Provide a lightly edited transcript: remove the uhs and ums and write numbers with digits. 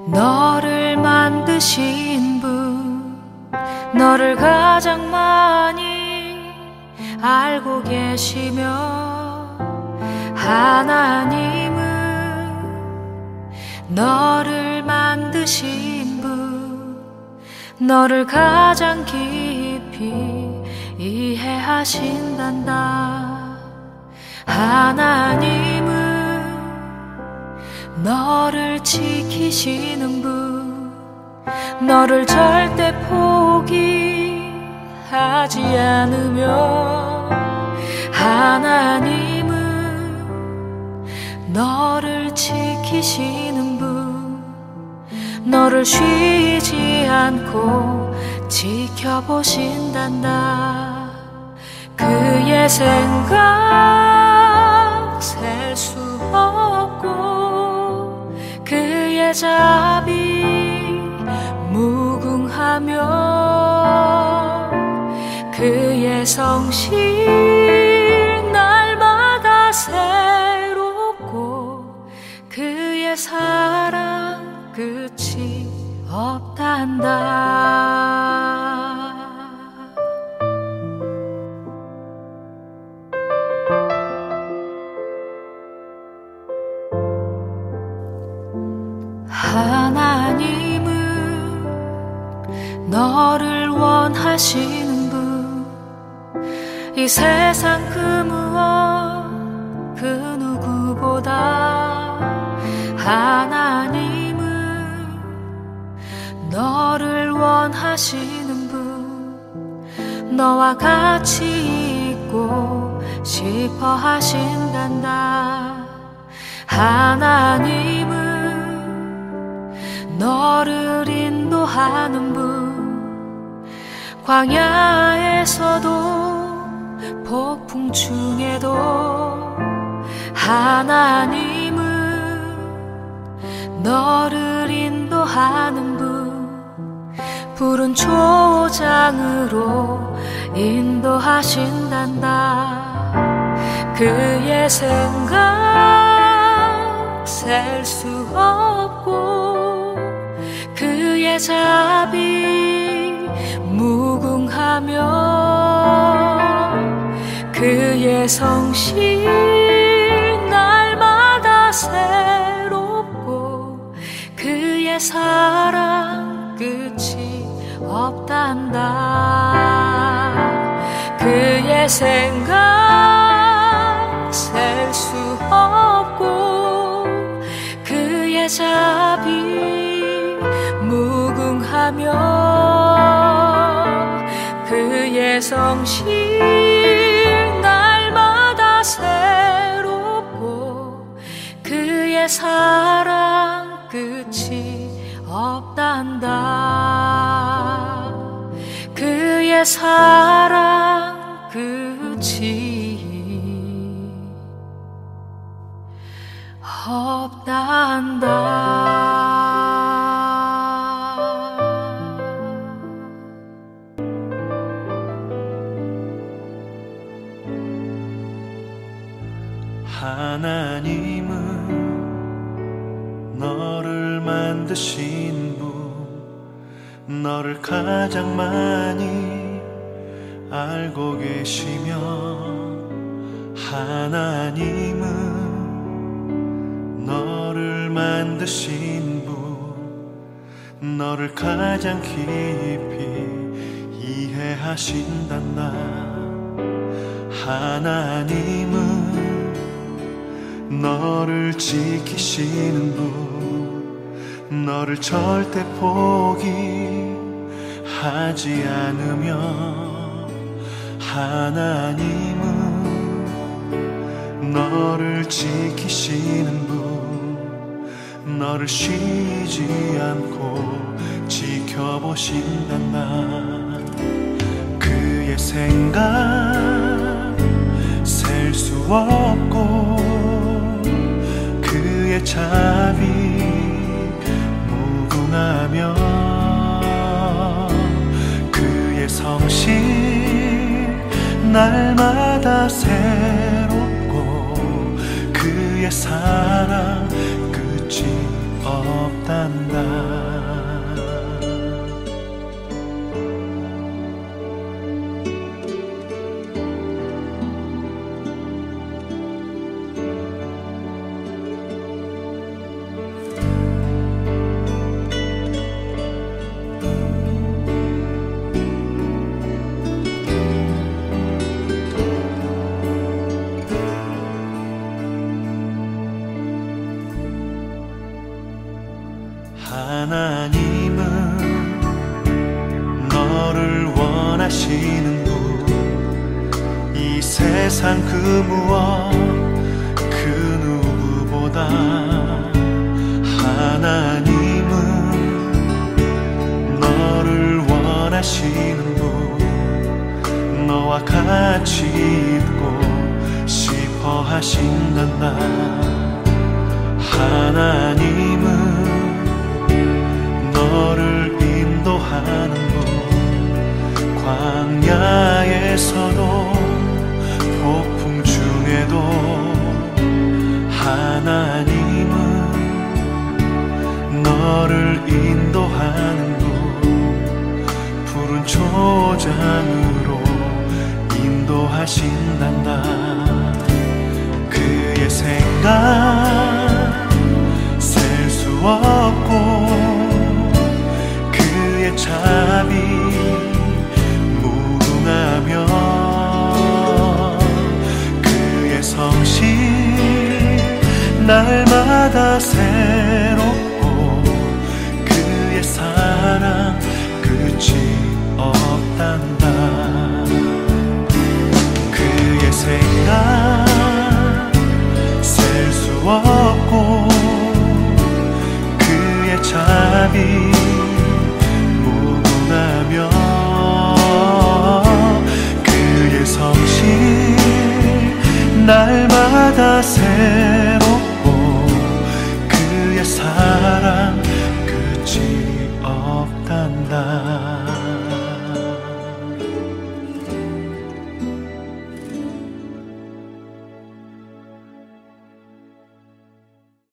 너를 만드신 분, 너를 가장 많이 알고 계시며 하나님은 너를 만드신 분, 너를 가장 깊이 이해하신단다. 하나님은 너를 지키시는 분, 너를 절대 포기하지 않으며 하나님은 너를 지키시는 분, 너를 쉬지 않고 지켜보신단다. 그의 생각 셀 수 없고 그의 자비 무궁하며 그의 성실 날마다 새롭고 그의 사랑 끝이 없단다. 하나님은 너를 원하시는 분, 이 세상 그 무엇 그 누구보다 하나님은 너를 원하시는 분, 너와 같이 있고 싶어 하신단다. 하나님은 너를 인도하는 분, 광야에서도 폭풍 중에도 하나님은 너를 인도하는 분, 푸른 초장으로 인도하신단다. 그의 생각 셀 수 없고 그의 자비 무궁하며 그의 성실 날마다 새롭고 그의 사랑 끝이 없단다. 그의 생각 셀 수 없고 그의 자비 무궁하며 그의 성실 날마다 새롭고 그의 사랑 끝이 없단다. 그의 사랑 끝이 없단다. 하나님은 너를 만드신 분, 너를 가장 많이 알고 계시며 하나님은 너를 만드신 분, 너를 가장 깊이 이해하신단다. 하나님은 너를 지키시는 분, 너를 절대 포기하지 않으며 하나님은 너를 지키시는 분, 너를 쉬지 않고 지켜보신단다. 그의 생각 셀 수 없고 그의 자비 무궁하며 그의 성실 날마다 새롭고 그의 사랑 끝이 없단다. 없단다. 하나님은 너를 원하시는 분, 이 세상 그 무엇 그 누구보다 하나님은 너를 원하시는 분, 너와 같이 있고 싶어 하신단다. 하나님은 너를 인도하는 분, 광야에서도 폭풍 중에도 하나님은 너를 인도하는 분, 푸른 초장으로 인도하신단다. 그의 생각 셀 수 없고 자비 무궁하며 그의 성실 날마다 새롭고 그의 사랑 끝이 없단다. 그의 생각 셀 수 없고 그의 자비